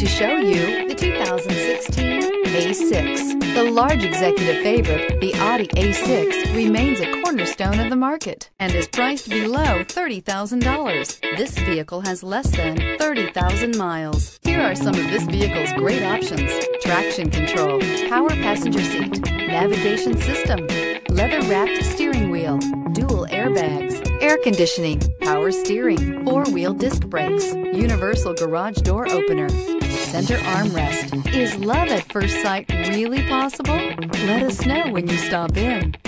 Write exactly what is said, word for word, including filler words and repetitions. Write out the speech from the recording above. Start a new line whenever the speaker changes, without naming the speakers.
to show you the two thousand sixteen A six. The large executive favorite, the Audi A six, remains a cornerstone of the market and is priced below thirty thousand dollars. This vehicle has less than thirty thousand miles. Here are some of this vehicle's great options: traction control, power passenger seat, navigation system, leather-wrapped steering wheel, dual airbags, air conditioning, power steering, four-wheel disc brakes, universal garage door opener, center armrest. Is love at first sight really possible? Let us know when you stop in.